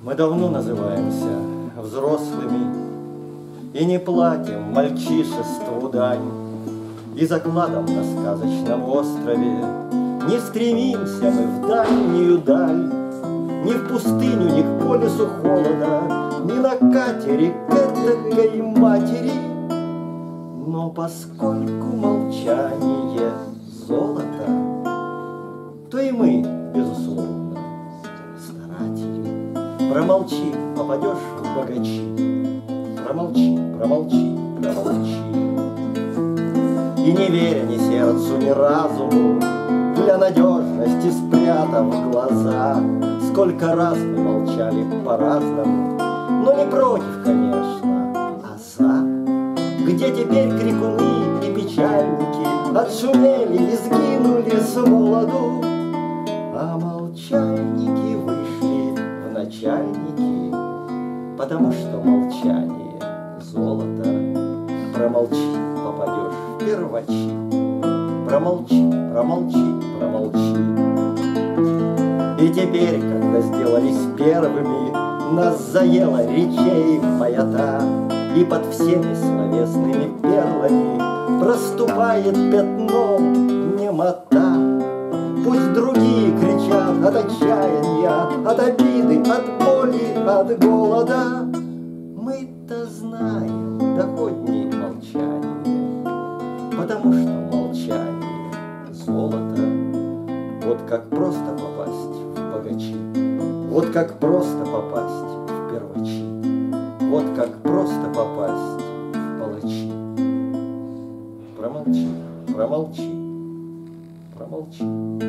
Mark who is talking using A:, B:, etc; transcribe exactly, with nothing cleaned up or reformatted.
A: Мы давно называемся взрослыми и не платим мальчишеству дань. И закладом на сказочном острове не стремимся мы в дальнюю даль. Ни в пустыню, ни к полюсу холода, ни на катере к этакой матери. Но поскольку молчание золото, то и мы, безусловно, старатели. Промолчи, попадешь в богачи. Промолчи, промолчи, промолчи. И не веря ни сердцу, ни разуму, для надежности спрятав глаза, сколько раз мы молчали по-разному, но не против, конечно, а за. Где теперь крикуны и печальники отшумели и сгинули с молоду, а молчальники вышли в начальники, потому что молчание золото. Промолчи, попадешь в первачи. Промолчи, промолчи, промолчи. И теперь, когда сделались первыми, нас заела речей маята, и под всеми словесными перлами проступает пятном немота. Пусть другие кричат от отчаяния, от обиды, от боли, от голода, мы-то знаем, да хоть не молчание, потому что молчание золото. Вот как просто попасть в богачи, вот как просто попасть в первачи, вот как просто попасть в палачи. Промолчи, промолчи, промолчи.